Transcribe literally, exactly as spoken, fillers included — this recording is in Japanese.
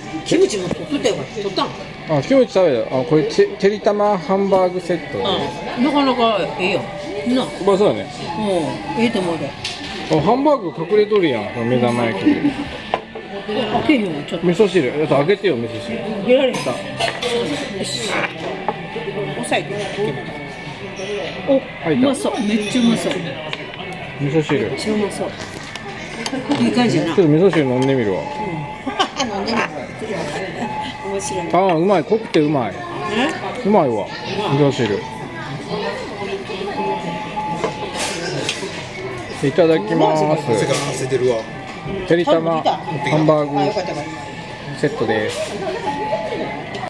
キムチも取っとったよかった。取ったん？ あ、キムチ食べた。あ、これててりたまハンバーグセット。 なかなかええやん。な。 まあそうだね。 もうええと思うで。 あ、ハンバーグ隠れとるやん。この目玉焼きで。 開けへんよちょっと。 味噌汁。あと開けてよ味噌汁。 開けられた。よし。押さえて。お、うまそう。めっちゃうまそう。 味噌汁。 めっちゃうまそう。いい感じやな。 ちょっと味噌汁飲んでみるわ。 飲んでみる。面白い。 ああ、うまい。濃くてうまい。うまいわ。味噌汁。いただきます。てりたまハンバーグセットです。